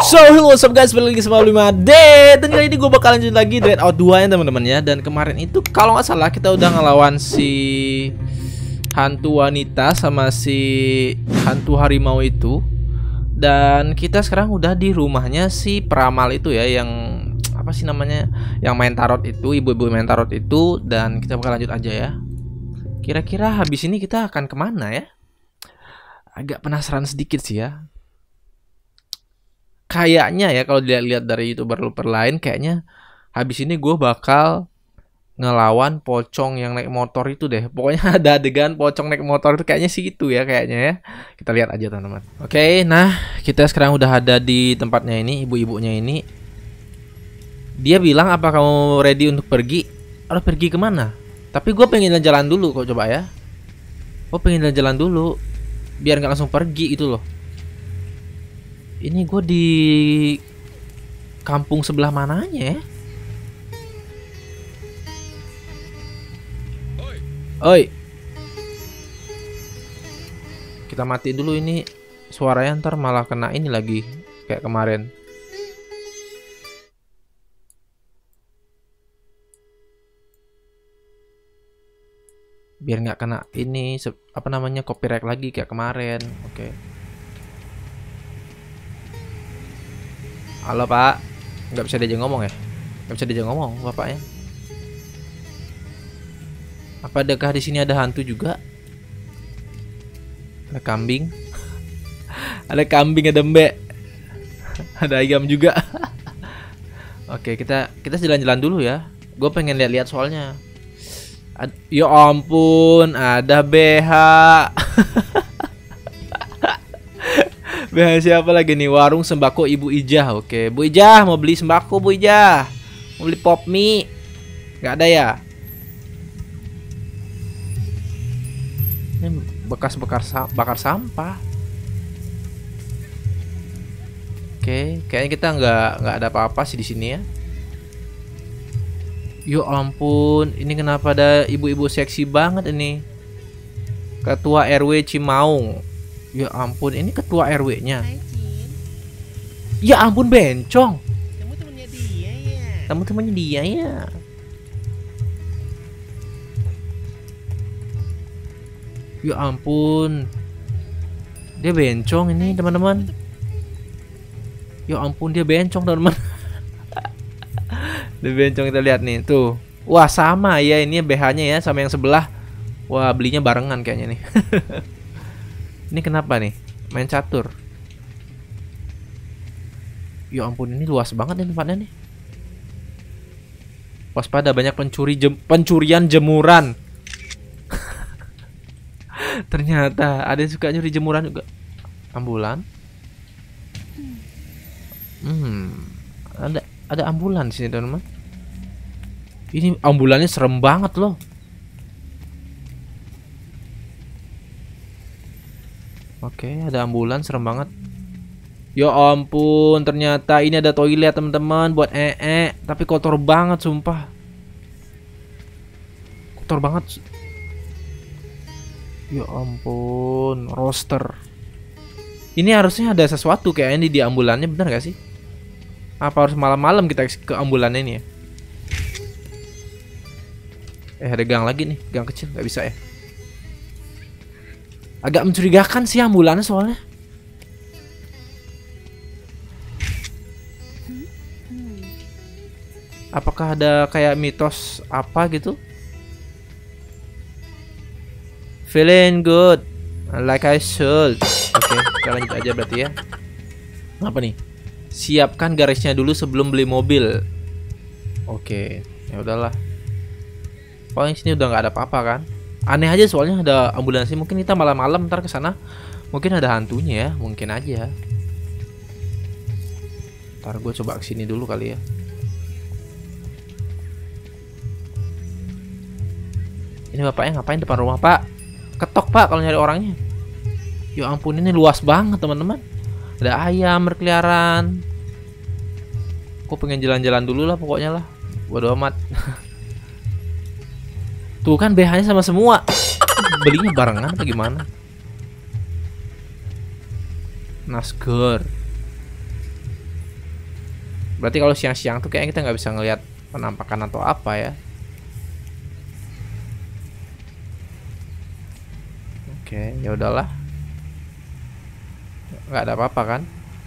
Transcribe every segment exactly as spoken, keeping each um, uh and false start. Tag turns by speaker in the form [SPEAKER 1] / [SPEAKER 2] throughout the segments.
[SPEAKER 1] So, hello what's up guys, balik lagi sama lima D. Dan kali ini gue bakal lanjut lagi Dreadout dua ya teman-teman ya. Dan kemarin itu kalau nggak salah kita udah ngelawan si hantu wanita sama si hantu harimau itu. Dan kita sekarang udah di rumahnya si peramal itu ya, yang apa sih namanya, yang main tarot itu, ibu-ibu main tarot itu. Dan kita bakal lanjut aja ya. Kira-kira habis ini kita akan kemana ya? Agak penasaran sedikit sih ya. Kayaknya ya kalau dilihat-lihat dari youtuber-youtuber lain, kayaknya habis ini gue bakal ngelawan pocong yang naik motor itu deh. Pokoknya ada adegan pocong naik motor itu, kayaknya sih itu ya kayaknya ya. Kita lihat aja teman-teman. Oke, nah kita sekarang udah ada di tempatnya ini, ibu-ibunya ini. Dia bilang, apa kamu ready untuk pergi? Harus pergi kemana? Tapi gue pengen jalan dulu kok, coba ya. Gue pengen jalan dulu biar nggak langsung pergi gitu loh. Ini gue di kampung sebelah mananya ya? Oi. Kita mati dulu ini suaranya, ntar malah kena ini lagi kayak kemarin. Biar nggak kena ini apa namanya, copyright lagi kayak kemarin. Oke. Okay. Halo Pak, nggak bisa diajak ngomong ya? Nggak bisa diajak ngomong bapaknya. Apa adakah di sini ada hantu juga? Ada kambing, ada kambing, ada mbek, ada ayam juga. Oke, kita kita jalan-jalan dulu ya. Gue pengen lihat-lihat soalnya. Ad ya ampun, ada B H. B H siapa lagi nih? Warung sembako Ibu Ijah. Oke, Bu Ijah mau beli sembako, Bu Ijah. Mau beli pop mie. Nggak ada ya? Ini bekas-bekas sa bakar sampah. Oke, kayaknya kita nggak nggak ada apa-apa sih di sini ya. Yo ampun, ini kenapa ada ibu-ibu seksi banget ini? Ketua R W Cimaung. Ya ampun, ini ketua R W-nya. Ya ampun, bencong.
[SPEAKER 2] Kamu temennya dia ya?
[SPEAKER 1] Kamu temennya dia ya? Ya ampun, dia bencong ini teman-teman. Ya ampun, dia bencong teman-teman. Dia bencong, kita lihat nih tuh. Wah sama ya, ini B H-nya ya sama yang sebelah. Wah belinya barengan kayaknya nih. Ini kenapa nih? Main catur. Ya ampun, ini luas banget nih tempatnya nih. Waspada, banyak pencuri jem pencurian jemuran. Ternyata ada yang suka nyuri jemuran juga. Ambulan. Hmm, ada ada ambulan di sini teman-teman. Ini ambulannya serem banget loh. Oke, ada ambulan serem banget. Ya ampun, ternyata ini ada toilet teman-teman buat ee, tapi kotor banget sumpah. Kotor banget. Ya ampun, roster. Ini harusnya ada sesuatu kayaknya di ambulannya, bener gak sih? Apa harus malam-malam kita ke ambulannya ini ya? Eh, ada gang lagi nih, gang kecil, nggak bisa ya? Agak mencurigakan sih ambulannya soalnya. Apakah ada kayak mitos apa gitu? Feeling good, like I should. Oke, kita lanjut aja berarti ya. Apa nih? Siapkan garisnya dulu sebelum beli mobil. Oke, ya udahlah. Paling sini udah nggak ada apa-apa kan? Aneh aja soalnya ada ambulansi. Mungkin kita malam-malam ntar ke sana. Mungkin ada hantunya ya, mungkin aja. Ntar gue coba kesini dulu kali ya. Ini bapaknya ngapain depan rumah, Pak? Ketok, Pak, kalau nyari orangnya. Ya ampun, ini luas banget teman-teman. Ada ayam berkeliaran. Gue pengen jalan-jalan dulu lah pokoknya lah. Bodo amat. Tuh kan B H-nya sama semua. Belinya barengan apa gimana? Nasgor. Berarti kalau siang-siang tuh kayaknya kita nggak bisa ngelihat penampakan atau apa ya. Oke, ya udahlah. Nggak ada apa-apa kan?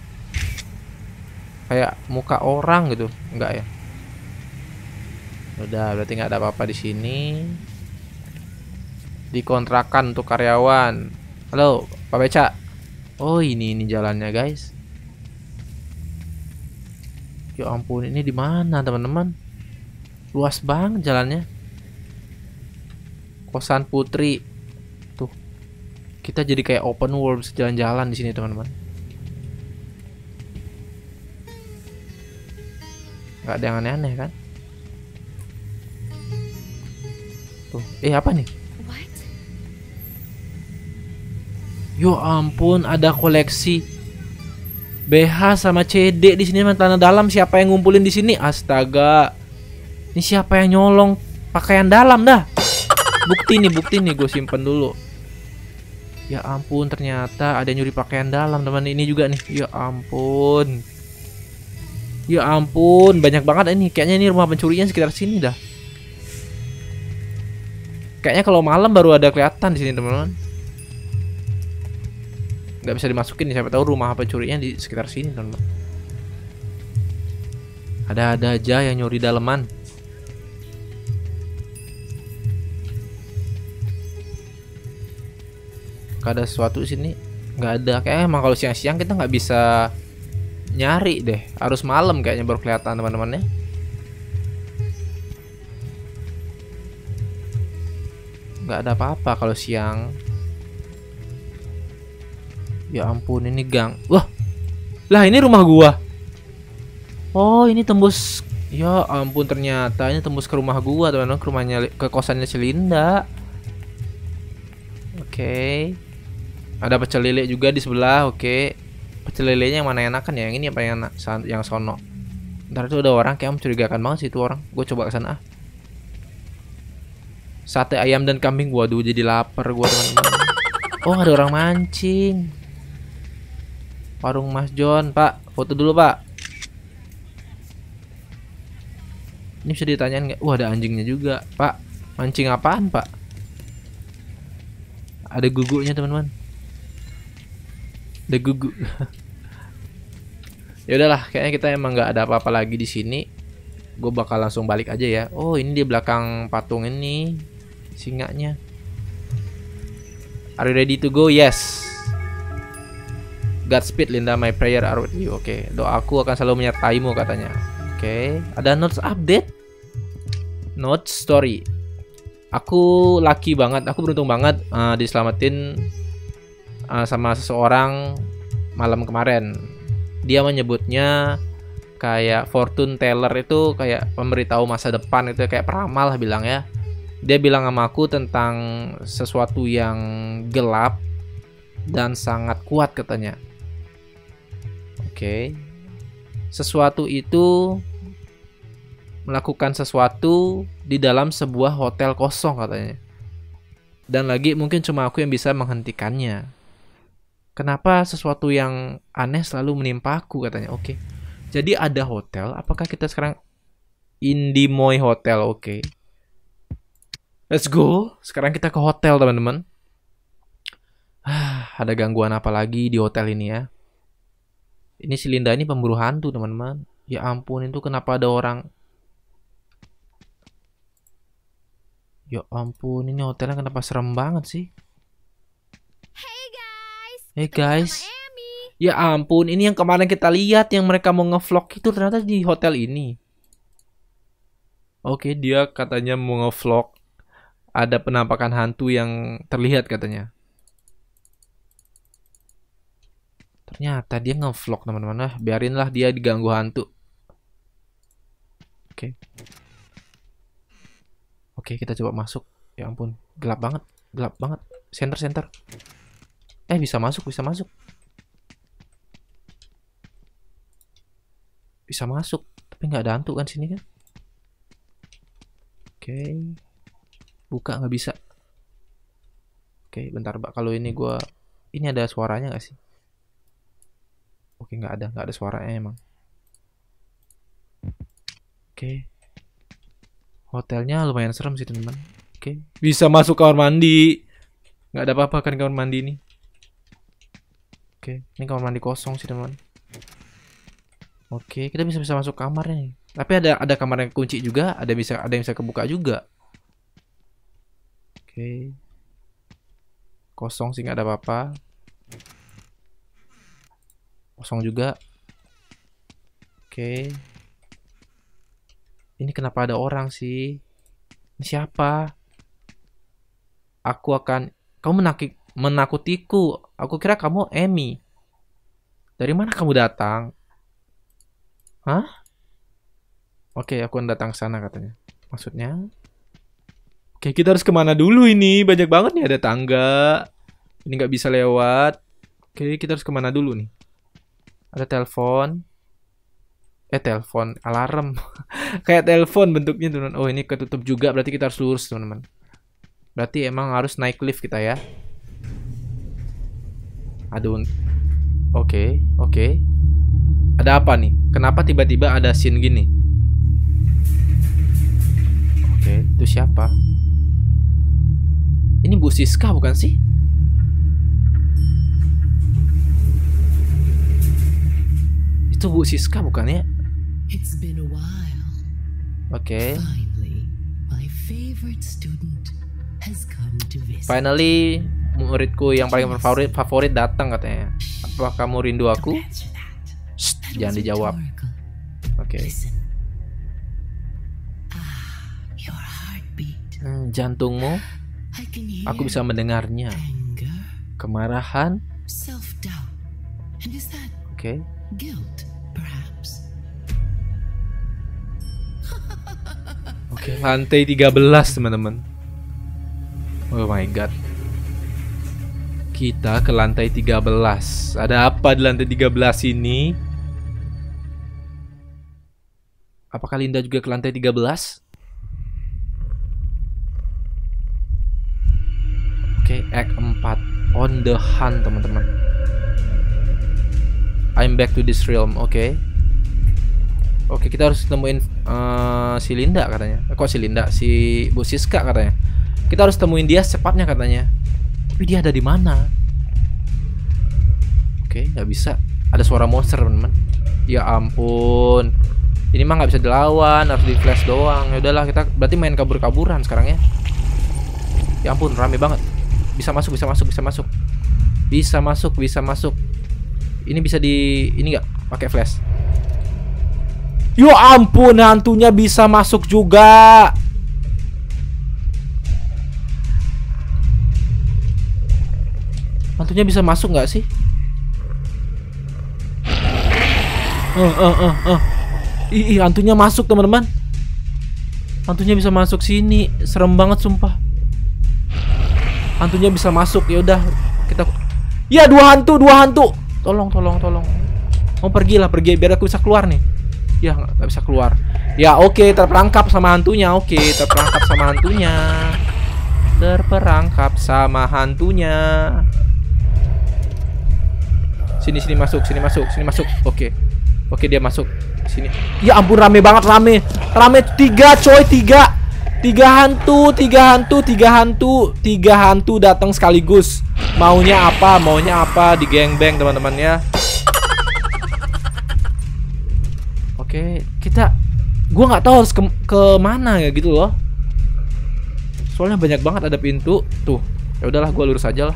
[SPEAKER 1] Kayak muka orang gitu, nggak ya? Udah, berarti nggak ada apa-apa di sini. Dikontrakan untuk karyawan. Halo, Pak Beca. Oh, ini ini jalannya, guys. Ya ampun, ini di mana, teman-teman? Luas banget jalannya. Kosan Putri. Tuh. Kita jadi kayak open world, bisa jalan-jalan di sini, teman-teman. Nggak ada yang aneh-aneh kan? Tuh, eh apa nih? Yo ampun, ada koleksi B H sama C D di sini, tanah dalam. Siapa yang ngumpulin di sini? Astaga. Ini siapa yang nyolong pakaian dalam dah? Bukti nih, bukti nih, gue simpen dulu. Ya ampun, ternyata ada yang nyuri pakaian dalam, teman. Ini juga nih. Ya ampun. Ya ampun, banyak banget ini. Kayaknya ini rumah pencurinya sekitar sini dah. Kayaknya kalau malam baru ada kelihatan di sini, teman-teman. Nggak bisa dimasukin nih, siapa tahu rumah pencurinya di sekitar sini, teman-teman. Ada-ada aja yang nyuri daleman. Gak ada sesuatu di sini, nggak ada. Kayaknya emang kalau siang-siang kita nggak bisa nyari deh, harus malam kayaknya baru kelihatan, teman-temannya. Nggak ada apa-apa kalau siang. Ya ampun, ini gang. Wah, lah ini rumah gua. Oh, ini tembus. Ya ampun, ternyata ini tembus ke rumah gua, teman-teman. Ke rumahnya, ke kosannya Celinda. Oke. Okay. Ada pecel lele juga di sebelah. Oke. Okay. Pecel lelenya yang mana enakan ya? Yang ini apa yang enak? Yang sono. Ntar itu ada orang, kayak mencurigakan banget sih itu orang. Gue coba ke sana ah. Sate ayam dan kambing. Waduh, jadi lapar gue, teman-teman. Oh, ada orang mancing. Warung Mas John, Pak. Foto dulu, Pak. Ini bisa ditanyain nggak? Wah, ada anjingnya juga, Pak. Mancing apaan, Pak? Ada gugunya, teman-teman. Ada gugu. Ya udahlah, kayaknya kita emang nggak ada apa-apa lagi di sini. Gue bakal langsung balik aja ya. Oh, ini di belakang patung ini singanya. Are you ready to go? Yes. Godspeed Linda, my prayer are with you. Oke, okay. Doaku akan selalu menyertaimu, katanya. Oke, okay. Ada notes update. Notes story. Aku lucky banget, aku beruntung banget uh, diselamatin uh, sama seseorang malam kemarin. Dia menyebutnya kayak fortune teller, itu kayak pemberitahu masa depan, itu kayak peramal lah bilang ya. Dia bilang sama aku tentang sesuatu yang gelap dan sangat kuat, katanya. Oke. Okay. Sesuatu itu melakukan sesuatu di dalam sebuah hotel kosong, katanya. Dan lagi mungkin cuma aku yang bisa menghentikannya. Kenapa sesuatu yang aneh selalu menimpa aku, katanya. Oke. Okay. Jadi ada hotel. Apakah kita sekarang Indimoy Hotel? Oke. Okay. Let's go. Sekarang kita ke hotel, teman-teman. Ah, ada gangguan apa lagi di hotel ini ya? Ini si Linda ini pemburu hantu, teman-teman. Ya ampun, itu kenapa ada orang? Ya ampun, ini hotelnya kenapa serem banget sih?
[SPEAKER 2] Hey guys.
[SPEAKER 1] Hey guys. Ya ampun, ini yang kemarin kita lihat yang mereka mau ngevlog itu ternyata di hotel ini. Oke, dia katanya mau ngevlog. Ada penampakan hantu yang terlihat, katanya. Ternyata dia ngevlog, teman-teman. Nah, biarinlah dia diganggu hantu. Oke. Oke, kita coba masuk. Ya ampun, gelap banget, gelap banget. Center, center. Eh, bisa masuk, bisa masuk. Bisa masuk, tapi nggak ada hantu kan sini kan? Oke. Buka nggak bisa. Oke, bentar, Mbak. Kalau ini gua, ini ada suaranya nggak sih? Oke, nggak ada, nggak ada suaranya emang. Oke. Hotelnya lumayan serem sih teman-teman. Oke. Bisa masuk kamar mandi. Nggak ada apa-apa kan kamar mandi ini. Oke. Ini kamar mandi kosong sih teman-teman. Oke, kita bisa bisa masuk kamarnya nih. Tapi ada ada kamar yang kunci juga, ada bisa ada yang bisa kebuka juga. Oke. Kosong sih nggak ada apa-apa. Kosong juga. Oke. Ini kenapa ada orang sih? Ini siapa? Aku akan kamu menaki, menakutiku. Aku kira kamu Amy. Dari mana kamu datang? Hah? Oke, aku datang ke sana katanya. Maksudnya? Oke, kita harus kemana dulu ini? Banyak banget nih, ada tangga. Ini nggak bisa lewat. Oke, kita harus kemana dulu nih? Ada telepon. Eh, telepon. Alarm. Kayak telepon bentuknya, teman-teman. Oh, ini ketutup juga. Berarti kita harus lurus, teman-teman. Berarti emang harus naik lift kita ya. Aduh. Oke, oke. Ada apa nih? Kenapa tiba-tiba ada scene gini? Oke, itu siapa? Ini Bu Siska bukan sih? Itu Bu Siska bukan ya? Oke. Finally, muridku yang paling favorit favorit datang katanya. Apa kamu rindu aku? Shh, jangan dijawab. Oke. Okay. Hmm, jantungmu, aku bisa mendengarnya. Kemarahan. Oke. Okay. Oke, okay, lantai tiga belas teman-teman. Oh my god. Kita ke lantai tiga belas. Ada apa di lantai tiga belas ini? Apakah Linda juga ke lantai tiga belas? Oke, okay, act empat. On the hunt, teman-teman. I'm back to this realm. Oke. Okay. Oke, okay, kita harus temuin uh, si Linda katanya. Kok si Linda? Si Bu Siska katanya. Kita harus temuin dia secepatnya katanya. Tapi dia ada di mana? Oke, okay, nggak bisa. Ada suara monster, teman-teman. Ya ampun. Ini mah nggak bisa dilawan, harus di flash doang. Ya udahlah, kita berarti main kabur-kaburan sekarang ya. Ya ampun, rame banget. Bisa masuk, bisa masuk, bisa masuk. Bisa masuk, bisa masuk. Ini bisa di ini nggak pakai flash? Ya ampun, hantunya bisa masuk juga. Hantunya bisa masuk nggak sih? Uh, uh, uh, uh. Ih, ih, hantunya masuk teman-teman. Hantunya bisa masuk sini. Serem banget sumpah. Hantunya bisa masuk. Ya udah, kita. Ya, dua hantu, dua hantu. Tolong, tolong, tolong. Mau pergilah, pergi biar aku bisa keluar nih. Ya, nggak bisa keluar. Ya, oke, okay, terperangkap sama hantunya. Oke, okay, terperangkap sama hantunya. Terperangkap sama hantunya. Sini, sini masuk, sini masuk, sini masuk. Oke. Okay. Oke, dia masuk sini. Ya ampun, rame banget, rame. Rame tiga, coy, tiga. Tiga hantu, tiga hantu, tiga hantu, tiga hantu datang sekaligus. Maunya apa? Maunya apa? Di gangbang, teman-teman ya. Oke, kita gua nggak tahu harus ke, ke mana ya gitu loh. Soalnya banyak banget ada pintu. Tuh. Ya udahlah, gua lurus aja lah.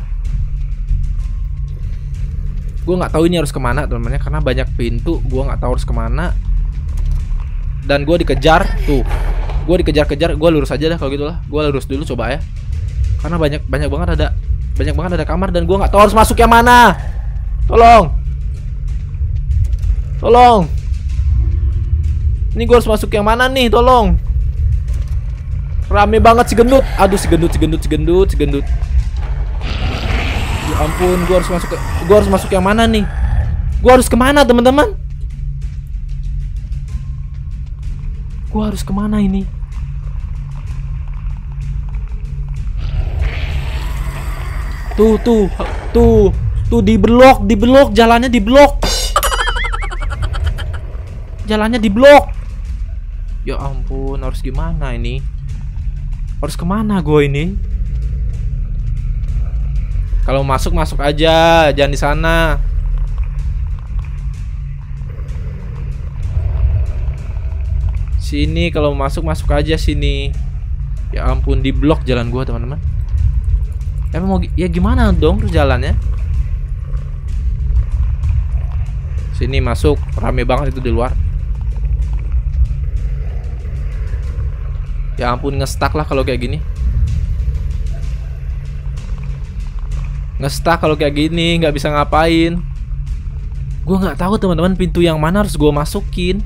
[SPEAKER 1] Gue nggak tahu ini harus kemana teman-teman, karena banyak pintu. Gue nggak tahu harus kemana. Dan gue dikejar. Tuh, gue dikejar-kejar. Gue lurus aja dah kalau gitu lah. Gue lurus dulu coba ya. Karena banyak banyak banget ada banyak banget ada kamar dan gue nggak tahu harus masuk yang mana. Tolong, tolong. Ini gue harus masuk yang mana nih? Tolong. Rame banget si gendut. Aduh, si gendut, si gendut, si gendut, si gendut. Ya ampun, gue harus masuk ke, gue harus masuk yang mana nih? Gue harus kemana teman-teman? Gue harus kemana ini? Tuh, tuh, tuh, tuh di blok, di blok, jalannya di blok. Jalannya di blok. Ya ampun, harus gimana ini? Harus kemana gue ini? Kalau masuk masuk aja, jangan di sana. Sini kalau masuk masuk aja sini. Ya ampun, di blok jalan gue teman-teman. Emang mau ya gimana dong terus jalannya? Sini masuk, rame banget itu di luar. Ya ampun, ngestak lah kalau kayak gini. Ngestak kalau kayak gini, nggak bisa ngapain. Gue nggak tahu teman-teman pintu yang mana harus gue masukin.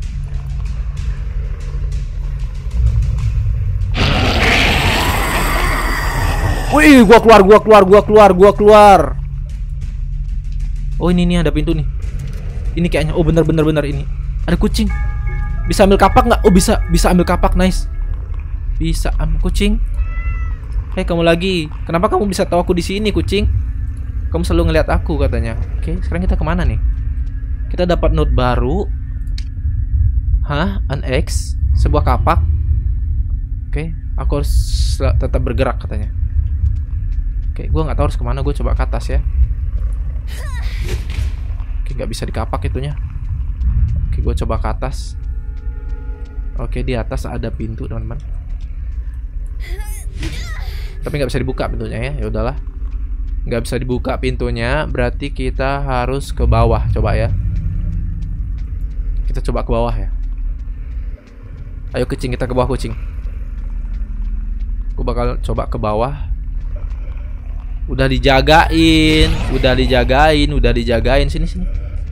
[SPEAKER 1] Wih, gua keluar, gua keluar, gua keluar, gua keluar. Oh ini nih ada pintu nih. Ini kayaknya, oh bener bener bener ini. Ada kucing. Bisa ambil kapak nggak? Oh bisa, bisa ambil kapak, nice. Bisa ambil kucing. Hei kamu lagi, kenapa kamu bisa tahu aku di sini kucing? Kamu selalu ngeliat aku katanya. Oke, sekarang kita kemana nih? Kita dapat note baru. Hah, an X, sebuah kapak. Oke, aku harus tetap bergerak katanya. Oke, gue nggak tahu harus kemana. Gue coba ke atas ya. Oke, nggak bisa dikapak itunya. Oke, gue coba ke atas. Oke, di atas ada pintu teman-teman. Tapi nggak bisa dibuka pintunya ya. Ya udahlah, nggak bisa dibuka pintunya. Berarti kita harus ke bawah. Coba ya. Kita coba ke bawah ya. Ayo kucing, kita ke bawah kucing. Gue bakal coba ke bawah. Udah dijagain, udah dijagain, udah dijagain. Sini sini.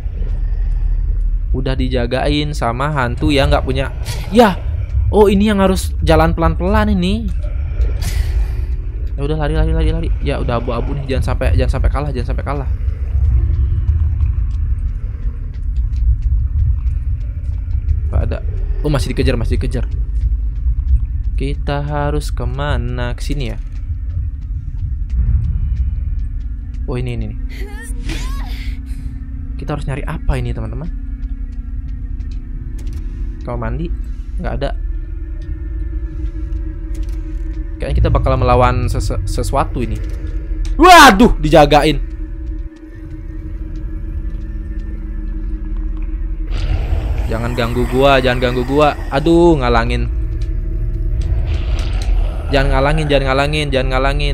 [SPEAKER 1] Udah dijagain sama hantu yang nggak punya. Ya, oh ini yang harus jalan pelan-pelan ini. Ya udah lari lari lari lari. Ya udah abu-abu nih, jangan sampai jangan sampai kalah, jangan sampai kalah. Gak ada. Oh masih dikejar, masih dikejar. Kita harus kemana? Ke sini ya. Oh ini ini. Kita harus nyari apa ini teman-teman? Kamar mandi nggak ada. Kayaknya kita bakal melawan sesu sesuatu ini. Waduh, dijagain. Jangan ganggu gua, jangan ganggu gua. Aduh, ngalangin. Jangan ngalangin, jangan ngalangin, jangan ngalangin.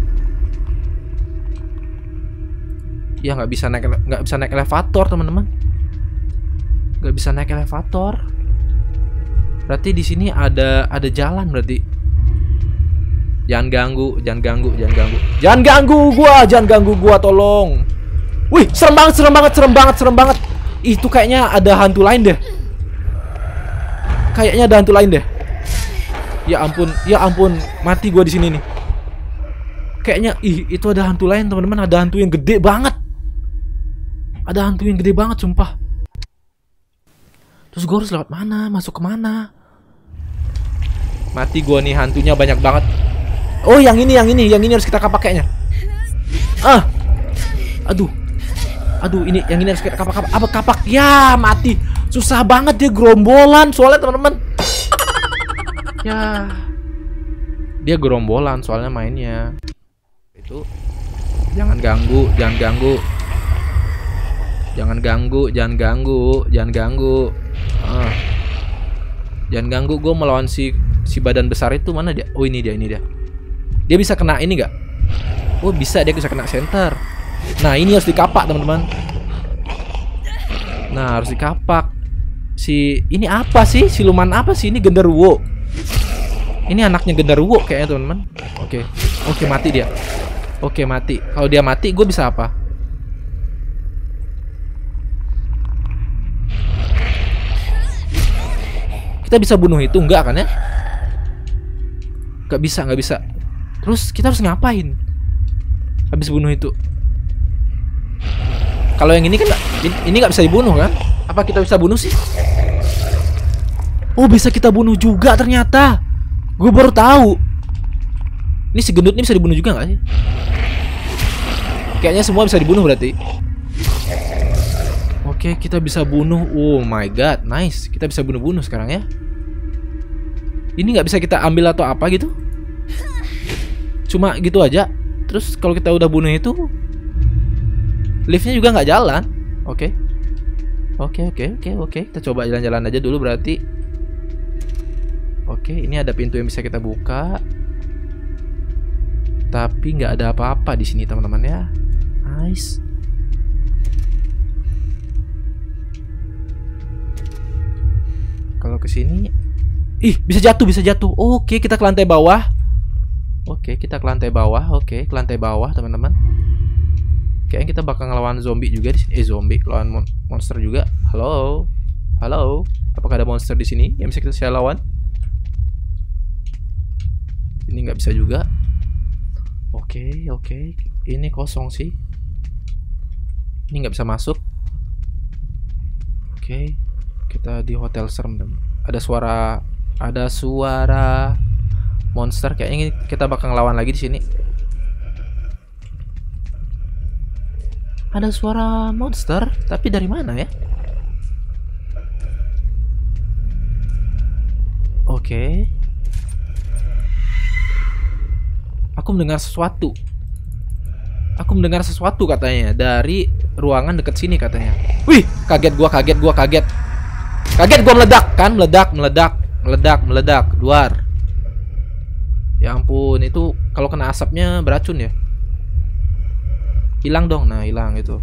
[SPEAKER 1] Ya nggak bisa naik, nggak bisa naik elevator teman-teman. Nggak bisa naik elevator. Berarti di sini ada ada jalan berarti. Jangan ganggu, jangan ganggu, jangan ganggu. Jangan ganggu gua, jangan ganggu gua, tolong. Wih, serem banget, serem banget, serem banget, serem banget. Itu kayaknya ada hantu lain deh. Kayaknya ada hantu lain deh. Ya ampun, ya ampun, mati gua di sini nih. Kayaknya ih, itu ada hantu lain, teman-teman, ada hantu yang gede banget. Ada hantu yang gede banget, sumpah. Terus gua harus lewat mana? Masuk ke mana? Mati gua nih, hantunya banyak banget. Oh, yang ini, yang ini, yang ini harus kita kapak kayaknya. Ah. Aduh. Aduh, ini yang ini harus kita kapak-kapak. Apa kapak? Ya, mati. Susah banget dia, gerombolan soalnya, teman-teman. Ya. Dia gerombolan soalnya mainnya. Itu. Jangan ganggu, jangan ganggu. Jangan ganggu, jangan ganggu, jangan ganggu. Ah. Jangan ganggu, gue melawan si si badan besar itu. Mana dia? Oh, ini dia, ini dia. Dia bisa kena ini gak? Oh, bisa, dia bisa kena center. Nah, ini harus dikapak, teman-teman. Nah, harus dikapak. Si ini apa sih? Siluman apa sih ini? Genderuwo. Ini anaknya Genderuwo kayaknya, teman-teman. Oke. Oke, mati dia. Oke, mati. Kalau dia mati, gue bisa apa? Kita bisa bunuh itu enggak kan ya? Gak bisa, gak bisa. Terus kita harus ngapain? Habis bunuh itu. Kalau yang ini kan ini nggak bisa dibunuh kan? Apa kita bisa bunuh sih? Oh, bisa kita bunuh juga ternyata. Gue baru tahu. Ini si gendut ini bisa dibunuh juga nggak sih? Kayaknya semua bisa dibunuh berarti. Oke, kita bisa bunuh. Oh my god, nice. Kita bisa bunuh-bunuh sekarang ya. Ini nggak bisa kita ambil atau apa gitu? Cuma gitu aja. Terus kalau kita udah bunuh itu, liftnya juga nggak jalan. Oke, oke, oke, oke, oke. Kita coba jalan-jalan aja dulu berarti. Oke, ini ada pintu yang bisa kita buka. Tapi nggak ada apa-apa di sini teman-teman ya. Nice. Kalau ke sini, ih bisa jatuh, bisa jatuh. Oke, kita ke lantai bawah. Oke, kita ke lantai bawah. Oke, ke lantai bawah teman-teman. Kayaknya kita bakal ngelawan zombie juga di sini. Eh zombie, lawan mon monster juga. Halo, halo. Apakah ada monster di sini yang bisa kita saya lawan? Ini nggak bisa juga. Oke, oke. Ini kosong sih. Ini nggak bisa masuk. Oke, kita di hotel serem. Ada suara, ada suara monster. Kayaknya kita bakal ngelawan lagi di sini. Ada suara monster, tapi dari mana ya? Oke. Aku mendengar sesuatu. Aku mendengar sesuatu katanya dari ruangan dekat sini katanya. Wih, kaget gua, kaget gua, kaget. Kaget gua, meledak kan, meledak, meledak, meledak, meledak, luar. Ya ampun, itu kalau kena asapnya beracun ya. Hilang dong, nah hilang itu.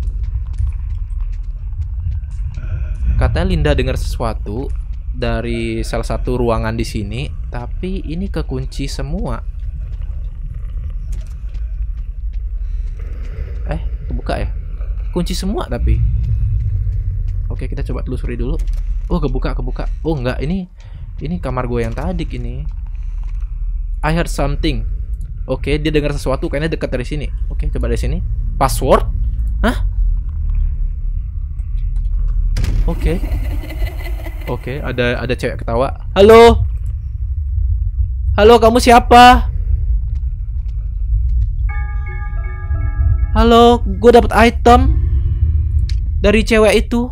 [SPEAKER 1] Katanya Linda dengar sesuatu dari salah satu ruangan di sini, tapi ini kekunci semua. Eh, kebuka ya? Kunci semua tapi. Oke, kita coba telusuri dulu. Oh, kebuka, kebuka. Oh, enggak, ini ini kamar gue yang tadi ini. I heard something. Oke, dia dengar sesuatu kayaknya dekat dari sini. Oke, coba dari sini. Password? Hah? Oke. Oke, ada ada cewek ketawa. Halo? Halo, kamu siapa? Halo, gue dapet item dari cewek itu.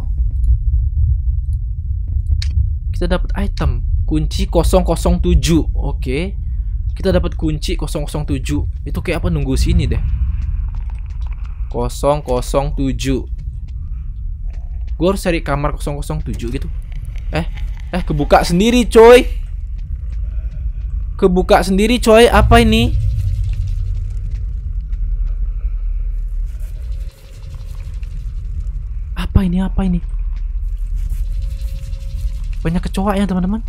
[SPEAKER 1] Kita dapat item kunci nol nol tujuh. Oke, kita dapat kunci nol nol tujuh. Itu kayak apa, nunggu sini deh. nol nol tujuh. Gue harus cari kamar nol nol tujuh gitu. Eh, eh kebuka sendiri coy. Kebuka sendiri coy. Apa ini? Apa ini? Apa ini? Banyak kecoa ya teman-teman.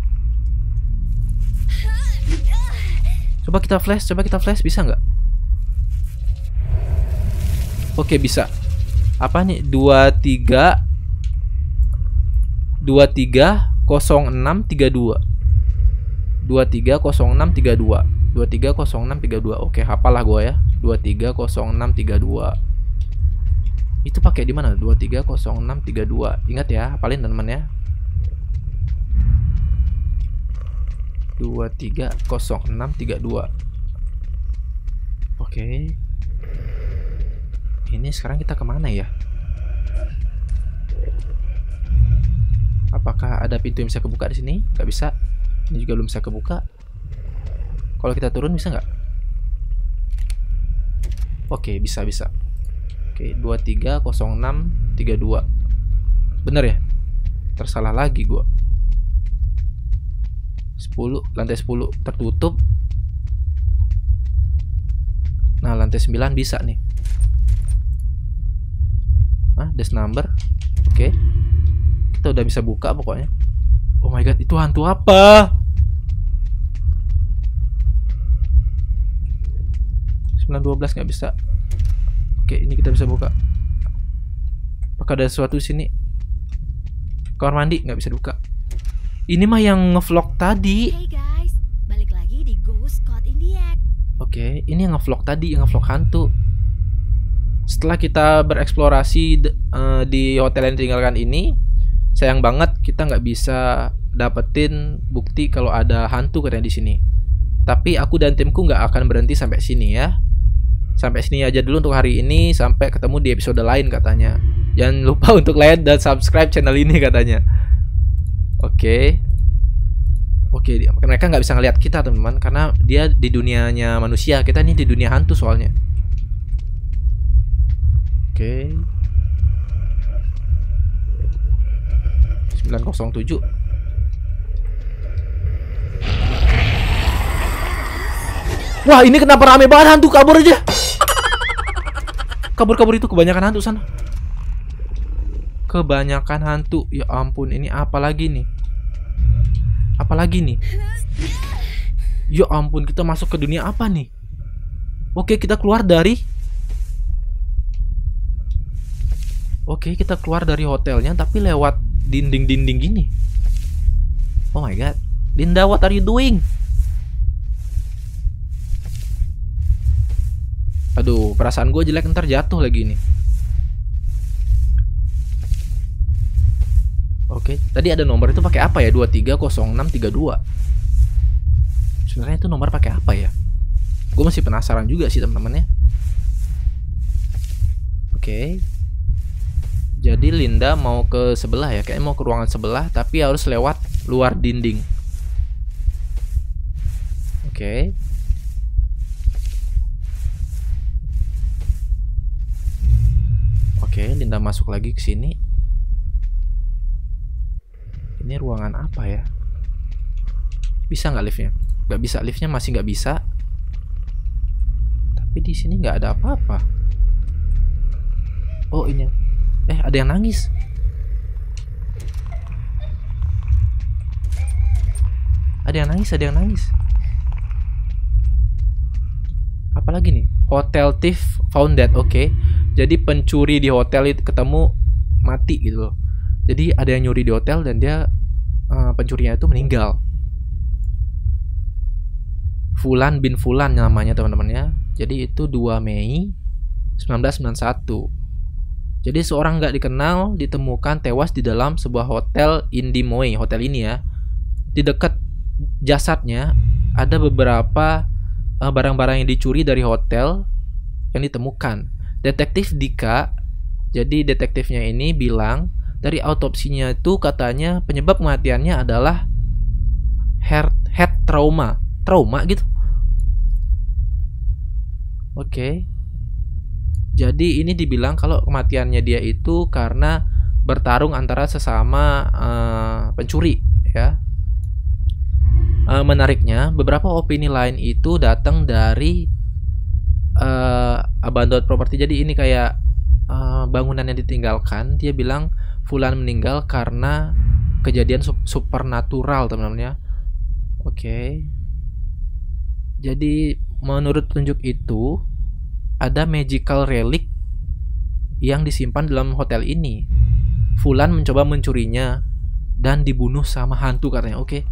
[SPEAKER 1] Coba kita flash, coba kita flash, bisa nggak? Oke, bisa. Apa nih? dua tiga dua tiga nol enam tiga dua. dua tiga nol enam tiga dua. dua tiga nol enam tiga dua. Oke, hafalah gua ya. dua tiga nol enam tiga dua. Itu pakai di mana? dua tiga nol enam tiga dua. Ingat ya, hafalin teman-teman ya. dua tiga nol enam tiga dua. Oke. Ini sekarang kita kemana ya? Apakah ada pintu yang bisa kebuka di sini? Gak bisa. Ini juga belum bisa kebuka. Kalau kita turun bisa nggak? Oke, bisa bisa. Oke, dua tiga nol enam tiga dua. Bener ya? Tersalah lagi gua. sepuluh, lantai sepuluh tertutup. Nah, lantai sembilan bisa nih. Ah, desk number. Oke. Kita udah bisa buka pokoknya. Oh my god, itu hantu apa? sembilan dua belas nggak bisa. Oke, ini kita bisa buka. Apakah ada sesuatu di sini? Kamar mandi nggak bisa dibuka. Ini mah yang ngevlog tadi.
[SPEAKER 2] Hey guys, balik lagi di Ghost Caught in the Act.
[SPEAKER 1] Oke, ini yang ngevlog tadi, yang ngevlog hantu. Setelah kita bereksplorasi uh, di hotel yang ditinggalkan ini, sayang banget kita nggak bisa dapetin bukti kalau ada hantu katanya di sini. Tapi aku dan timku nggak akan berhenti sampai sini ya. Sampai sini aja dulu untuk hari ini. Sampai ketemu di episode lain katanya. Jangan lupa untuk like dan subscribe channel ini katanya. Oke. Oke, dia- mereka nggak bisa ngelihat kita teman-teman karena dia di dunianya manusia, kita ini di dunia hantu soalnya. Oke. sembilan nol tujuh. Wah, ini kenapa rame banget hantu, kabur aja. Kabur-kabur itu kebanyakan hantu sana. Kebanyakan hantu. Ya ampun, ini apa lagi nih? Apa lagi nih? Ya ampun, kita masuk ke dunia apa nih? Oke, kita keluar dari Oke, kita keluar dari hotelnya tapi lewat dinding-dinding gini. Oh my god. Linda, what are you doing? Aduh, perasaan gue jelek, ntar jatuh lagi nih. Oke, tadi ada nomor itu pakai apa ya? dua tiga nol enam tiga dua. Sebenarnya itu nomor pakai apa ya? Gue masih penasaran juga sih teman-temannya. Oke. Jadi Linda mau ke sebelah ya, kayaknya mau ke ruangan sebelah tapi harus lewat luar dinding. Oke. Oke, Linda masuk lagi ke sini. Ini ruangan apa ya? Bisa nggak liftnya? Nggak bisa, liftnya masih nggak bisa. Tapi di sini nggak ada apa-apa. Oh ini, eh ada yang nangis. Ada yang nangis, ada yang nangis. Apalagi nih? Hotel thief found dead. Oke, jadi pencuri di hotel itu ketemu mati gitu loh. Jadi ada yang nyuri di hotel dan dia uh, pencurinya itu meninggal. Fulan bin Fulan namanya teman-teman ya. Jadi itu dua Mei seribu sembilan ratus sembilan puluh satu. Jadi seorang nggak dikenal ditemukan tewas di dalam sebuah hotel Indimoy. Hotel ini ya. Di dekat jasadnya ada beberapa uh, barang-barang yang dicuri dari hotel yang ditemukan. Detektif Dika, jadi detektifnya ini bilang dari autopsinya itu katanya penyebab kematiannya adalah head, head trauma, trauma gitu. Oke. Jadi ini dibilang kalau kematiannya dia itu karena bertarung antara sesama uh, pencuri, ya. Uh, menariknya, beberapa opini lain itu datang dari uh, abandoned property. Jadi ini kayak uh, bangunan yang ditinggalkan. Dia bilang Fulan meninggal karena kejadian supernatural teman-teman ya. Oke. Jadi menurut petunjuk itu ada magical relic yang disimpan dalam hotel ini. Fulan mencoba mencurinya dan dibunuh sama hantu katanya. Oke.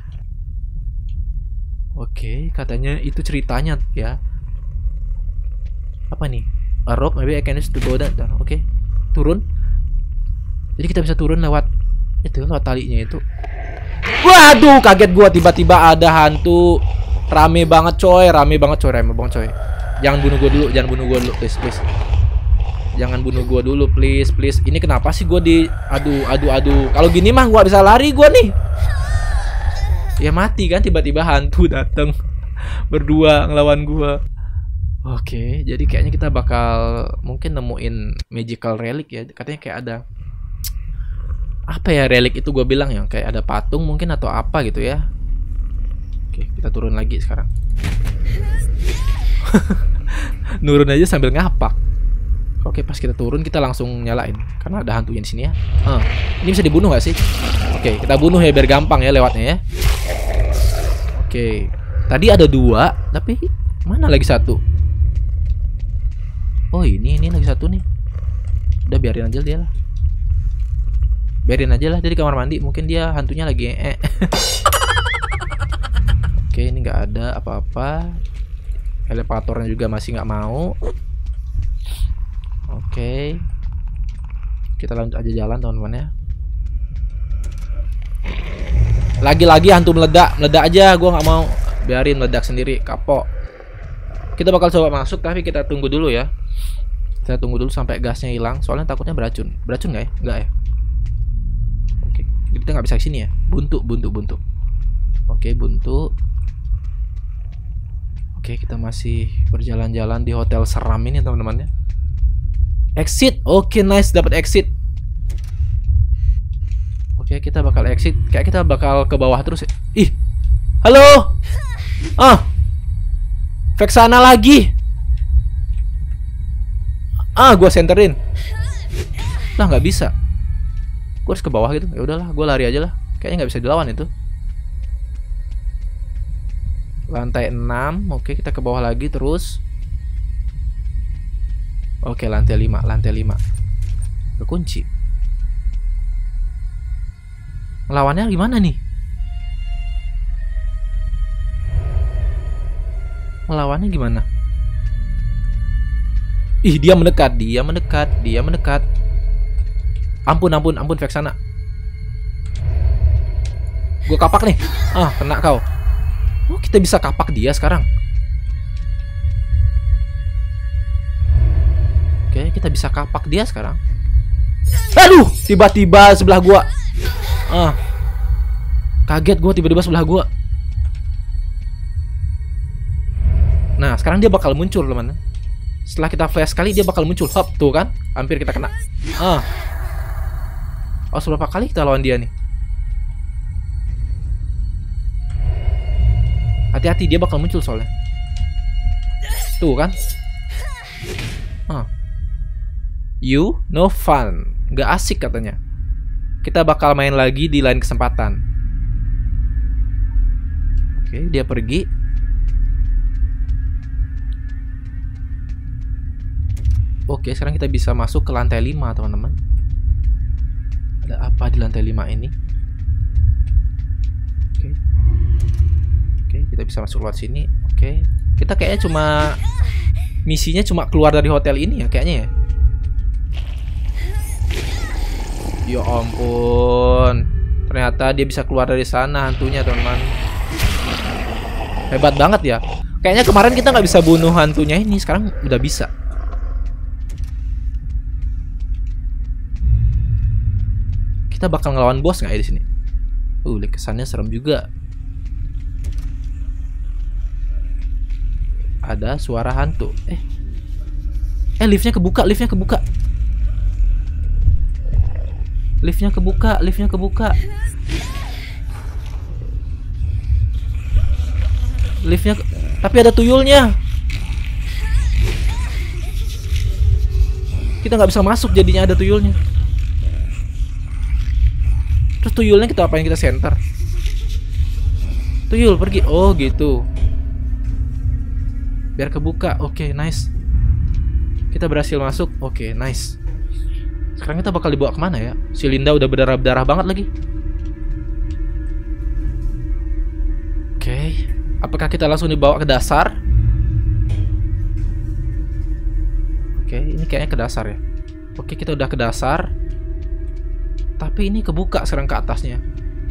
[SPEAKER 1] Oke, katanya itu ceritanya ya. Apa nih? A rope, maybe I can use to go down. Oke. Turun. Jadi kita bisa turun lewat itu, lewat talinya itu. Waduh, kaget gua tiba-tiba ada hantu. Rame banget coy, rame banget coy, rame banget coy. Jangan bunuh gua dulu, jangan bunuh gua dulu, please, please. Jangan bunuh gua dulu, please, please. Ini kenapa sih gua di aduh, aduh, aduh. Kalau gini mah gua bisa lari gua nih. Ya mati kan, tiba-tiba hantu datang berdua ngelawan gua. Oke, jadi kayaknya kita bakal mungkin nemuin magical relic ya. Katanya kayak ada apa ya relik itu gue bilang ya, kayak ada patung mungkin atau apa gitu ya. Oke, kita turun lagi sekarang. Nurun aja sambil ngapak. Oke, pas kita turun kita langsung nyalain karena ada hantunya di sini ya. Uh, ini bisa dibunuh gak sih? Oke, kita bunuh ya biar gampang ya lewatnya ya. Oke, tadi ada dua, tapi mana lagi satu? Oh ini ini lagi satu nih. Udah biarin aja dia lah. Biarin aja lah, dia di kamar mandi. Mungkin dia hantunya lagi eh. Oke, ini nggak ada apa-apa. Elevatornya juga masih nggak mau. Oke, kita lanjut aja jalan teman-teman ya. Lagi-lagi hantu meledak, meledak aja. Gue nggak mau, biarin meledak sendiri, kapok. Kita bakal coba masuk, tapi kita tunggu dulu ya. Kita tunggu dulu sampai gasnya hilang. Soalnya takutnya beracun. Beracun nggak ya? Nggak ya? Kita nggak bisa kesini ya, buntu buntu buntu. Oke, buntu. Oke, kita masih berjalan-jalan di hotel seram ini teman-teman ya. Exit. Oke, nice, dapat exit. Oke, kita bakal exit. Kayak kita bakal ke bawah terus ya. Ih. Halo. Ah. Vexana lagi. Ah, gua senterin. Lah, nggak bisa. Gua harus ke bawah gitu. Ya udahlah, gua lari aja lah. Kayaknya nggak bisa dilawan itu. Lantai enam. Oke, kita ke bawah lagi terus. Oke, lantai lima, lantai lima. Berkunci. Melawannya gimana nih? Melawannya gimana? Ih, dia mendekat, dia mendekat, dia mendekat. Ampun, ampun, ampun Vexana. Gue kapak nih. Ah, kena kau. Oh, kita bisa kapak dia sekarang. Oke, kita bisa kapak dia sekarang. Aduh, tiba-tiba sebelah gua. Ah, kaget gua tiba-tiba sebelah gua. Nah, sekarang dia bakal muncul, teman. Setelah kita flash sekali dia bakal muncul. Hop, tuh kan? Hampir kita kena. Ah. Oh, seberapa kali kita lawan dia nih? Hati-hati, dia bakal muncul soalnya. Tuh kan? Ah. You no fun. Gak asik katanya. Kita bakal main lagi di lain kesempatan. Oke, dia pergi. Oke, sekarang kita bisa masuk ke lantai lima, teman-teman. Ada apa di lantai lima ini? Oke. Oke, kita bisa masuk lewat sini. Oke. Kita kayaknya cuma misinya cuma keluar dari hotel ini ya kayaknya ya. Ya ampun. Ternyata dia bisa keluar dari sana hantunya, teman-teman. Hebat banget ya. Kayaknya kemarin kita nggak bisa bunuh hantunya ini, sekarang udah bisa. Kita bakal ngelawan bos nggak ya di sini? Uh, kesannya serem juga. Ada suara hantu. Eh, eh liftnya kebuka, liftnya kebuka. Liftnya kebuka, liftnya kebuka. Liftnya, ke... tapi ada tuyulnya. Kita nggak bisa masuk jadinya ada tuyulnya. Terus tuyulnya kita apain, kita center. Tuyul pergi. Oh gitu. Biar kebuka. Oke, okay, nice. Kita berhasil masuk. Oke, okay, nice. Sekarang kita bakal dibawa kemana ya? Si Linda udah berdarah-darah banget lagi. Oke, okay. Apakah kita langsung dibawa ke dasar? Oke, okay, ini kayaknya ke dasar ya. Oke, okay, kita udah ke dasar. Tapi ini kebuka sekarang ke atasnya.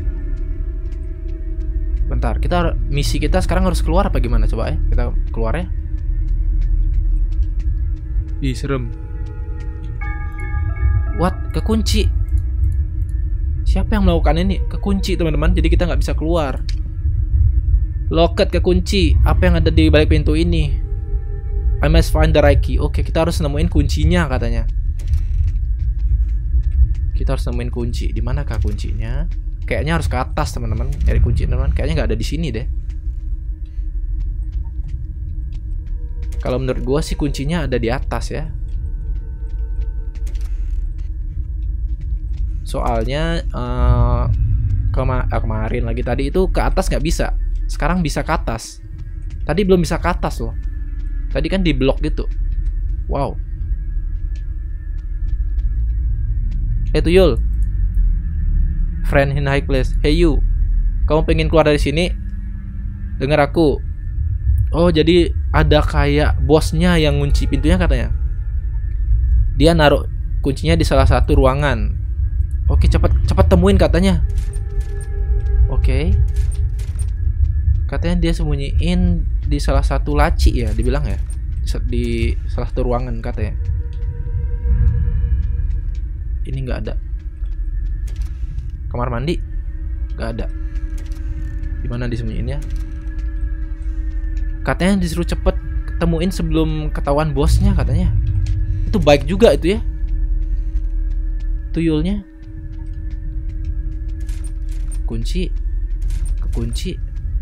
[SPEAKER 1] Bentar, kita misi kita sekarang harus keluar apa gimana? Coba ya, kita keluar ya. Ih, serem. What? Kekunci. Siapa yang melakukan ini? Kekunci, teman-teman. Jadi kita nggak bisa keluar. Loket kekunci. Apa yang ada di balik pintu ini? I must find the right key. Oke, kita harus nemuin kuncinya katanya. Kita harus nemuin kunci. Di manakah kuncinya? Kayaknya harus ke atas, teman-teman. Nyari kunci, teman-teman. Kayaknya nggak ada di sini deh. Kalau menurut gua sih kuncinya ada di atas ya. Soalnya uh, kema uh, kemarin lagi tadi itu ke atas nggak bisa. Sekarang bisa ke atas. Tadi belum bisa ke atas loh. Tadi kan di blok gitu. Wow. Hey tuyul, friend in high place. Hey you, kamu pengen keluar dari sini? Dengar aku. Oh, jadi ada kayak bosnya yang ngunci pintunya katanya. Dia naruh kuncinya di salah satu ruangan. Oke, cepat cepat temuin katanya. Oke. Katanya dia sembunyiin di salah satu laci ya, dibilang ya. Di salah satu ruangan katanya. Ini nggak ada. Kamar mandi nggak ada. Di mana disembunyiinnya? Katanya disuruh cepet ketemuin sebelum ketahuan bosnya katanya. Itu baik juga itu ya. Tuyulnya. Kunci. Kekunci.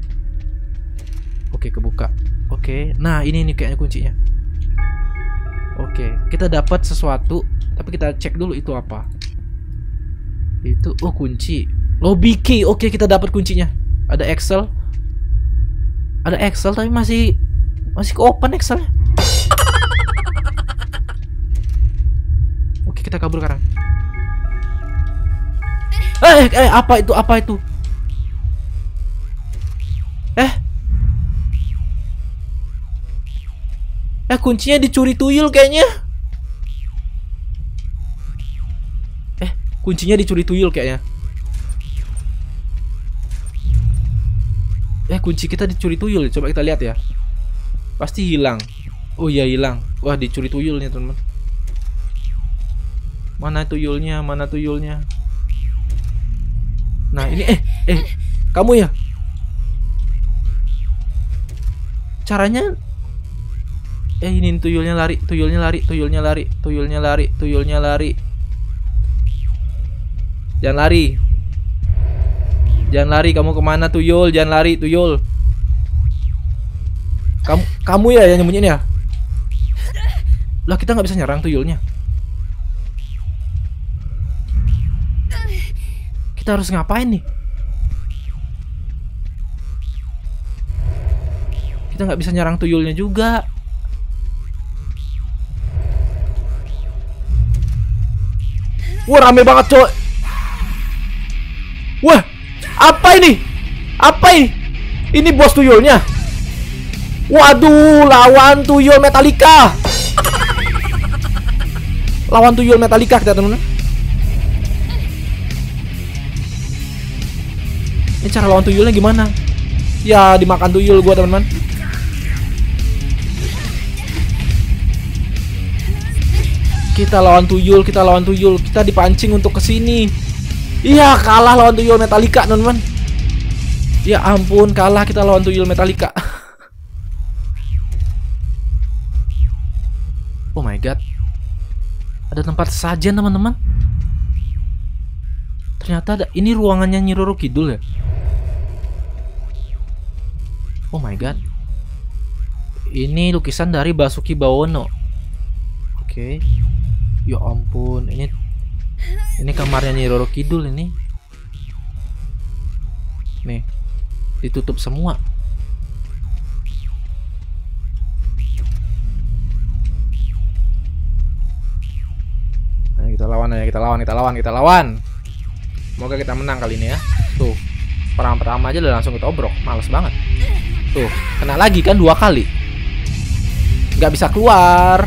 [SPEAKER 1] Oke, kebuka. Oke. Nah, ini nih kayaknya kuncinya. Oke, kita dapat sesuatu, tapi kita cek dulu itu apa. Itu oh kunci. Lobby key. Oke, kita dapat kuncinya. Ada Excel. Ada Excel tapi masih masih ke open Excelnya. Oke, kita kabur sekarang. Eh, eh, apa itu? Apa itu? Eh. Eh, kuncinya dicuri tuyul kayaknya. Eh, kuncinya dicuri tuyul kayaknya. Eh, kunci kita dicuri tuyul. Coba kita lihat ya. Pasti hilang. Oh iya, hilang. Wah, dicuri tuyul nih, teman-teman. Mana tuyulnya? Mana tuyulnya? Nah, ini eh eh kamu ya? Caranya eh ini tuyulnya lari, tuyulnya lari, tuyulnya lari, tuyulnya lari, tuyulnya lari. Jangan lari. Jangan lari, kamu kemana tuyul? Jangan lari tuyul. Kamu kamu ya yang nyembunyiin ya? Lah, kita nggak bisa nyerang tuyulnya. Kita harus ngapain nih? Kita nggak bisa nyerang tuyulnya juga. Wah, rame banget coy. Wah, apa ini? Apa ini? Ini bos tuyulnya. Waduh, lawan tuyul Metallica. Lawan tuyul Metallica kita, teman-teman. Ini cara lawan tuyulnya gimana? Ya, dimakan tuyul gua, teman-teman. Kita lawan tuyul, kita lawan tuyul, kita dipancing untuk kesini. Iya, kalah lawan tuyul Metallica, teman-teman. Ya ampun, kalah kita lawan tuyul Metallica. Oh my god. Ada tempat sajian, teman-teman. Ternyata ada. Ini ruangannya Nyi Roro Kidul ya. Oh my god. Ini lukisan dari Basuki Bawono. Oke. Ya ampun, ini ini kamarnya Nyi Roro Kidul ini. Nih, ditutup semua. Ayo kita lawan aja, kita lawan, kita lawan, kita lawan. Semoga kita menang kali ini ya. Tuh, perang pertama aja udah langsung kita obrok, males banget. Tuh, kena lagi kan dua kali. Nggak bisa keluar.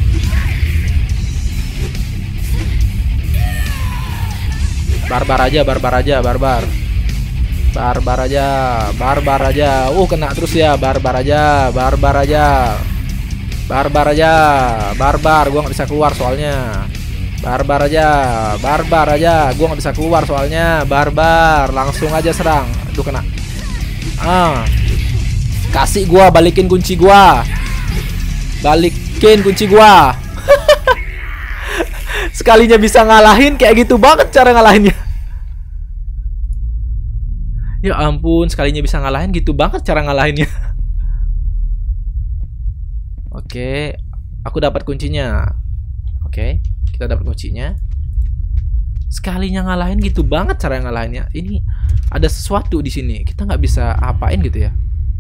[SPEAKER 1] Barbar aja, barbar aja, barbar. Barbar aja, barbar aja. Uh, kena terus ya, barbar aja, barbar aja. Barbar aja, barbar. Gua nggak bisa keluar soalnya. Barbar aja, barbar aja. Gua nggak bisa keluar soalnya. Barbar, langsung aja serang. Aduh, kena. Ah. Kasih gua, balikin kunci gua. Balikin kunci gua. Sekalinya bisa ngalahin, kayak gitu banget cara ngalahinnya. Ya ampun, sekalinya bisa ngalahin, gitu banget cara ngalahinnya. Oke, aku dapat kuncinya. Oke, kita dapat kuncinya. Sekalinya ngalahin, gitu banget cara ngalahinnya. Ini ada sesuatu di sini, kita nggak bisa apain gitu ya.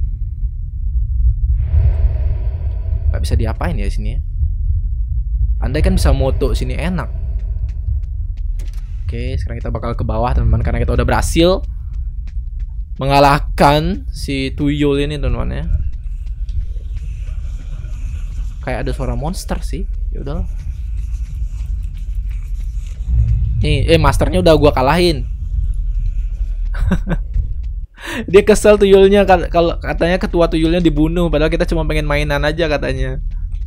[SPEAKER 1] Nggak bisa diapain ya di sini ya. Andai kan bisa moto sini enak. Oke, sekarang kita bakal ke bawah, teman-teman, karena kita udah berhasil mengalahkan si tuyul ini, teman-teman ya. Kayak ada suara monster sih. Ya udahlah. Nih, eh masternya udah gua kalahin. Dia kesel tuyulnya kalau katanya ketua tuyulnya dibunuh, padahal kita cuma pengen mainan aja katanya.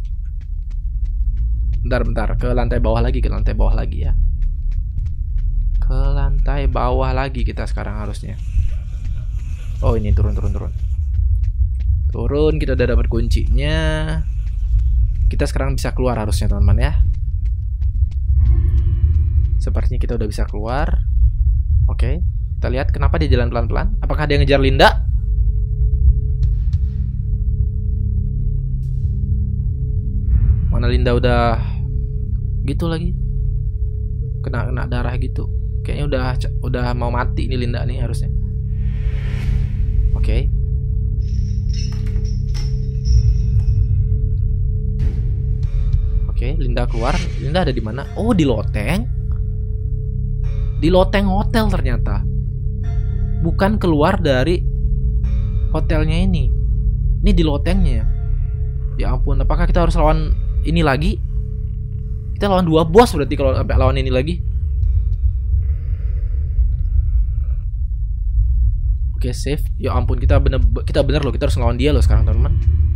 [SPEAKER 1] Bentar, bentar, ke lantai bawah lagi, ke lantai bawah lagi ya. Ke lantai bawah lagi kita sekarang harusnya. Oh ini turun turun turun. Turun, kita udah dapat kuncinya. Kita sekarang bisa keluar harusnya teman-teman ya. Sepertinya kita udah bisa keluar. Oke, kita lihat kenapa dia jalan pelan-pelan. Apakah dia ngejar Linda? Mana Linda udah gitu lagi. Kena kena darah gitu. Kayaknya udah udah mau mati ini Linda nih harusnya. Oke. Oke, Linda keluar. Linda ada di mana? Oh, di loteng. Di loteng hotel ternyata. Bukan keluar dari hotelnya ini. Ini di lotengnya. Ya ampun, apakah kita harus lawan ini lagi? Kita lawan dua bos berarti kalau sampai lawan ini lagi. Oke, save. Ya ampun, kita bener kita bener loh, kita harus ngelawan dia loh sekarang, teman-teman.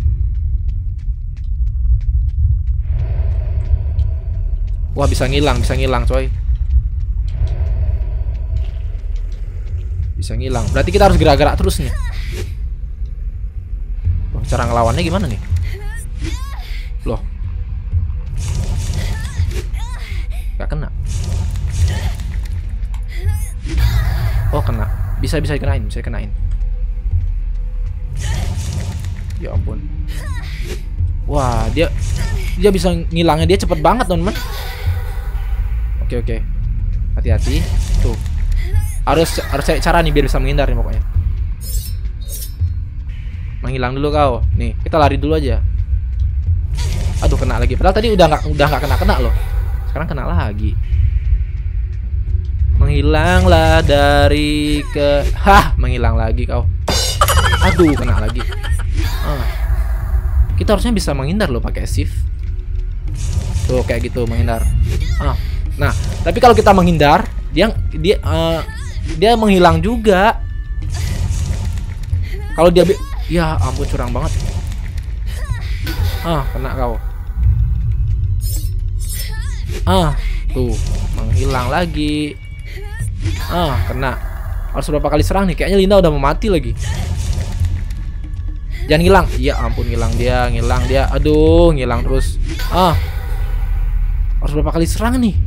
[SPEAKER 1] Wah, bisa ngilang, bisa ngilang, coy. Bisa ngilang. Berarti kita harus gerak-gerak terus nih. Loh, cara ngelawannya gimana nih? Loh. Gak kena. Oh, kena. Bisa bisa dikenain, bisa dikenain. Ya ampun. Wah, dia dia bisa ngilangnya dia cepet banget, teman-teman. Oke oke, hati-hati. Tuh, harus harus cari cara nih biar bisa menghindar nih pokoknya. Menghilang dulu kau. Nih, kita lari dulu aja. Aduh, kena lagi. Padahal tadi udah nggak udah nggak kena kena loh. Sekarang kena lagi. Menghilanglah dari ke. Hah, menghilang lagi kau. Aduh, kena lagi. Ah. Kita harusnya bisa menghindar loh pakai shift. Tuh kayak gitu menghindar. Ah. Nah, tapi kalau kita menghindar, dia dia uh, dia menghilang juga. Kalau dia ya ampun curang banget. Ah, kena kau. Ah, tuh menghilang lagi. Ah, kena. Harus berapa kali serang nih? Kayaknya Linda udah mau mati lagi. Jangan ngilang. Iya ampun, ngilang dia, ngilang dia. Aduh, ngilang terus. Ah. Harus berapa kali serang nih?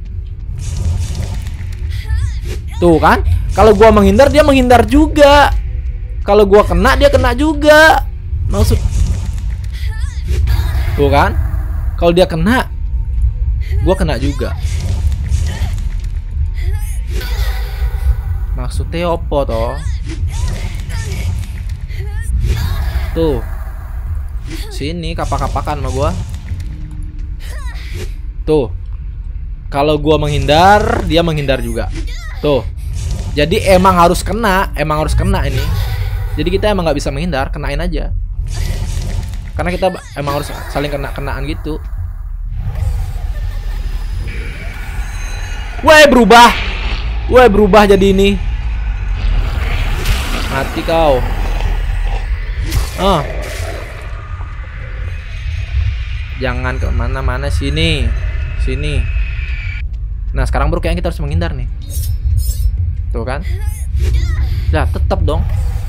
[SPEAKER 1] Tuh kan, kalau gua menghindar dia menghindar juga. Kalau gua kena dia kena juga. Maksud tuh kan, kalau dia kena gua kena juga. Maksudnya opo toh? Tuh, sini kapak-kapakan sama gua. Tuh, kalau gua menghindar dia menghindar juga. Tuh, jadi emang harus kena, emang harus kena ini. Jadi kita emang nggak bisa menghindar, kenain aja. Karena kita emang harus saling kena-kenaan gitu. Woi berubah, woi berubah jadi ini. Mati kau. Ah, jangan kemana-mana, sini, sini. Nah sekarang bro kayaknya kita harus menghindar nih. Tuh kan? Nah tetap dong.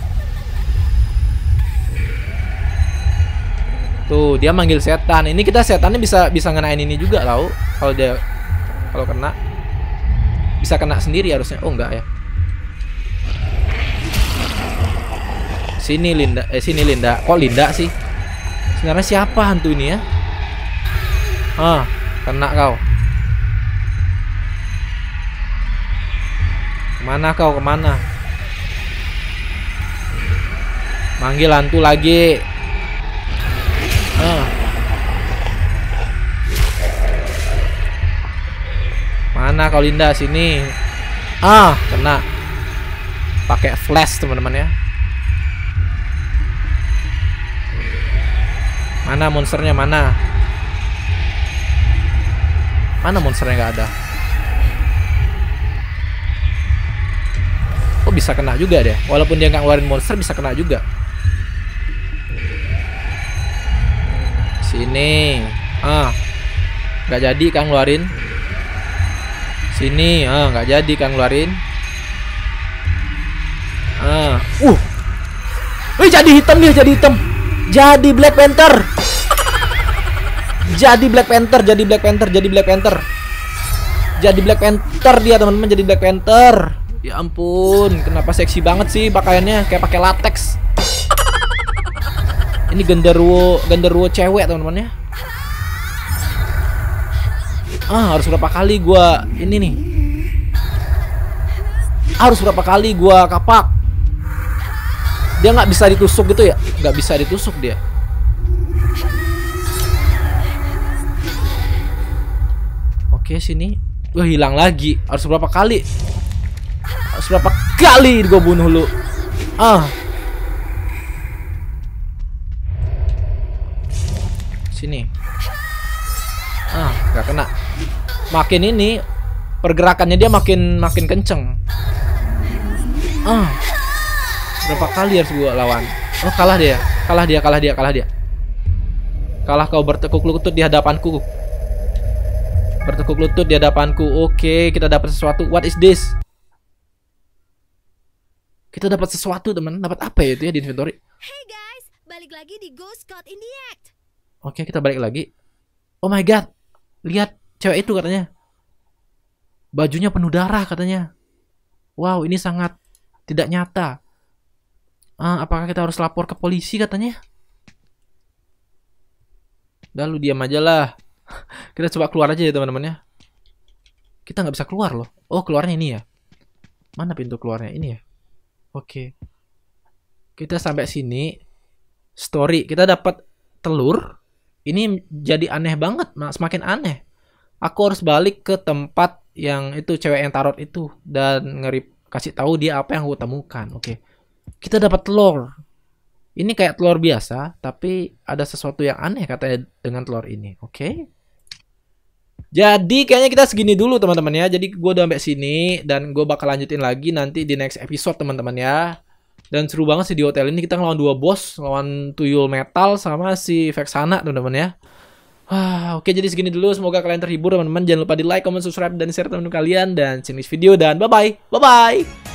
[SPEAKER 1] Tuh dia manggil setan. Ini kita setannya bisa bisa ngenain ini juga tau. Kalau dia kalau kena bisa kena sendiri harusnya. Oh enggak ya. Sini Linda. Eh sini Linda. Kok Linda sih? Sebenarnya siapa hantu ini ya? Ah kena kau. Kemana kau, kemana? Manggil hantu lagi. Ah. Mana kau Linda, sini. Ah, kena. Pakai flash teman-teman ya. Mana monsternya, mana? Mana monsternya nggak ada? Oh bisa kena juga deh. Walaupun dia nggak ngeluarin monster bisa kena juga. Sini. Ah. Nggak jadi kan ngeluarin. Sini. Ah, nggak jadi kan ngeluarin. Ah. Uh. Wih, jadi hitam dia, jadi hitam. Jadi Black Panther. Jadi Black Panther, jadi Black Panther, jadi Black Panther. Jadi Black Panther dia, teman-teman, jadi Black Panther. Ya ampun, kenapa seksi banget sih pakaiannya, kayak pakai latex. Ini genderuwo, genderuwo cewek, teman-teman ya. Ah, harus berapa kali gua ini nih? Harus berapa kali gua kapak? Dia nggak bisa ditusuk gitu ya? Nggak bisa ditusuk dia. Oke, sini. Wah, hilang lagi. Harus berapa kali? Harus berapa kali gue bunuh lu? Ah. Sini. Ah, nggak kena. Makin ini pergerakannya dia makin makin kenceng. Ah. Berapa kali harus gua lawan? Oh, kalah dia. Kalah dia, kalah dia, kalah dia. Kalah kau bertekuk lutut di hadapanku. Bertekuk lutut di hadapanku. Oke, kita dapat sesuatu. What is this? Kita dapat sesuatu, teman. Dapat apa ya itu ya di inventory?
[SPEAKER 2] Hey guys, balik lagi di Ghost Caught in the Act.
[SPEAKER 1] Oke, kita balik lagi. Oh my god. Lihat cewek itu katanya. Bajunya penuh darah katanya. Wow, ini sangat tidak nyata. Ah, apakah kita harus lapor ke polisi katanya? Udah, lu diam aja lah. Kita coba keluar aja ya, teman-teman ya. Kita nggak bisa keluar loh. Oh, keluarnya ini ya. Mana pintu keluarnya? Ini ya. Oke. Kita sampai sini. Story. Kita dapat telur. Ini jadi aneh banget. Semakin aneh. Aku harus balik ke tempat yang itu, cewek yang tarot itu. Dan ngeri kasih tahu dia apa yang aku temukan. Oke. Kita dapat telur. Ini kayak telur biasa, tapi ada sesuatu yang aneh katanya dengan telur ini. Oke. Okay. Jadi kayaknya kita segini dulu, teman-teman ya. Jadi gue udah sampai sini dan gue bakal lanjutin lagi nanti di next episode, teman-teman ya. Dan seru banget sih di hotel ini, kita ngelawan dua bos, lawan tuyul metal sama si Vexana, teman-teman ya. Wah, oke, jadi segini dulu. Semoga kalian terhibur, teman-teman. Jangan lupa di like, comment, subscribe, dan share teman-teman kalian. Dan see you next video, dan bye-bye. Bye-bye.